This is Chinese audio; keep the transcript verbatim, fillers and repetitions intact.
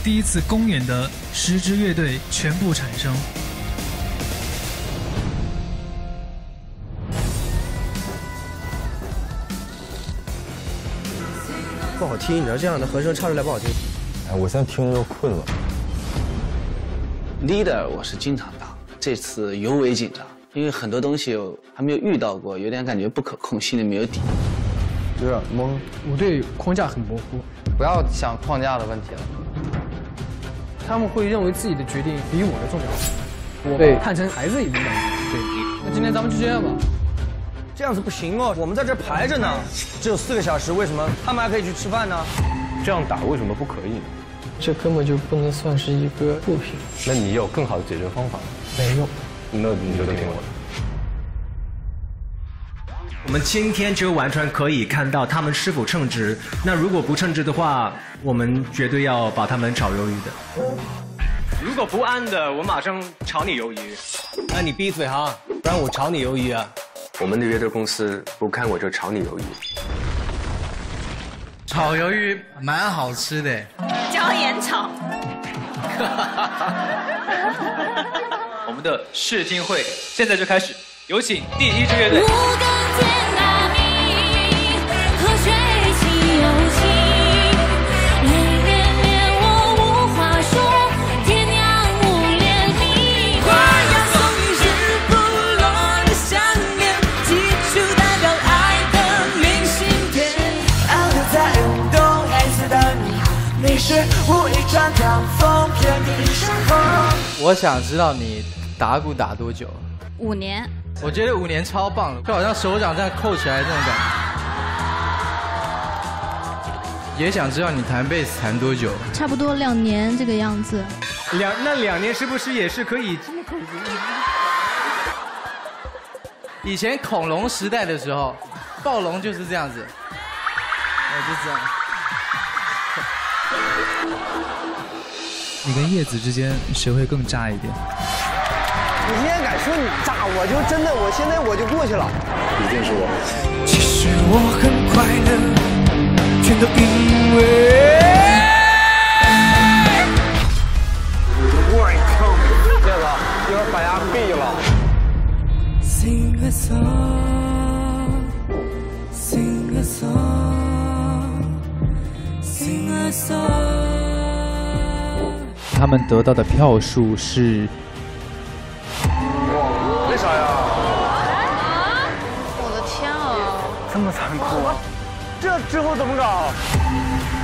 第一次公演的十支乐队全部产生。 不好听，你知道这样的和声唱出来不好听。 哎，我现在听着就困了。 leader 我是经常当，这次尤为紧张，因为很多东西还没有遇到过，有点感觉不可控，心里没有底， 有点懵。 我对框架很模糊， 不要想框架的问题了。 他们会认为自己的决定比我的重要，我对看成孩子一样。对，那今天咱们就这样吧。 这样子不行哦，我们在这排着呢，只有四个小时，为什么他们还可以去吃饭呢？ 这样打为什么不可以呢？ 这根本就不能算是一个物品。 那你有更好的解决方法吗？ 没有。 那你就听我的。 我们今天就完全可以看到他们是否称职。那如果不称职的话，我们绝对要把他们炒鱿鱼的。如果不按的，我马上炒你鱿鱼。 那你闭嘴哈，不然我炒你鱿鱼啊！ 我们的乐队公司不看我就炒你鱿鱼。 炒鱿鱼蛮好吃的， 椒盐炒。 我们的试听会现在就开始，有请第一支乐队。 我想知道你打鼓打多久？ 五年。 我觉得五年超棒了，就好像手掌这样扣起来这种感觉。也想知道你弹贝斯弹多久？ 差不多两年这个样子。 两那两年是不是也是可以这么控制？ 以前恐龙时代的时候，暴龙就是这样子，哦，就这样。 你跟叶子之间谁会更炸一点？ 你今天敢说你炸，我就真的，我现在我就过去了。 一定是我。 其实我很快乐，全都因为。 叶子，一会儿把牙闭了。 Sing a song, sing a song, sing a song。 他们得到的票数是。 哇，为啥呀？ 我的天啊！ 这么残酷，这之后怎么搞？